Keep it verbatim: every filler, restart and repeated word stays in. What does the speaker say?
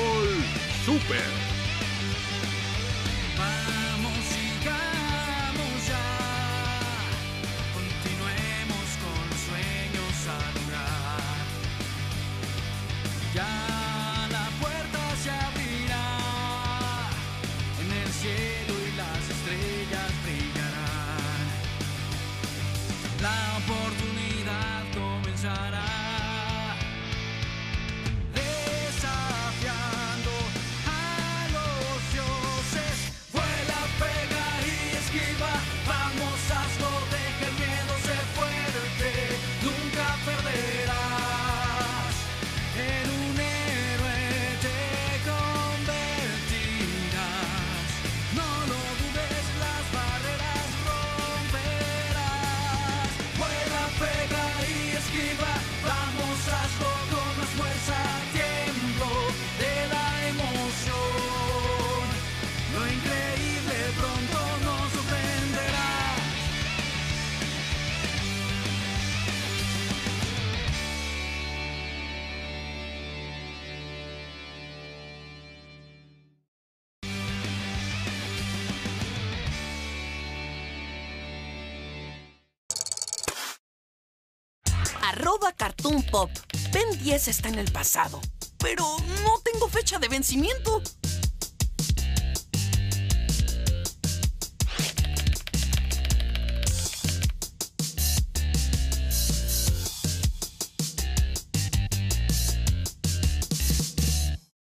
Gol Super. Vamos, sigamos ya. Continuemos con los sueños a lograr. Ya la puerta se abrirá. En el cielo y las estrellas brillarán. La oportunidad comenzará. Arroba Cartoon Pop. Ben diez está en el pasado, pero no tengo fecha de vencimiento.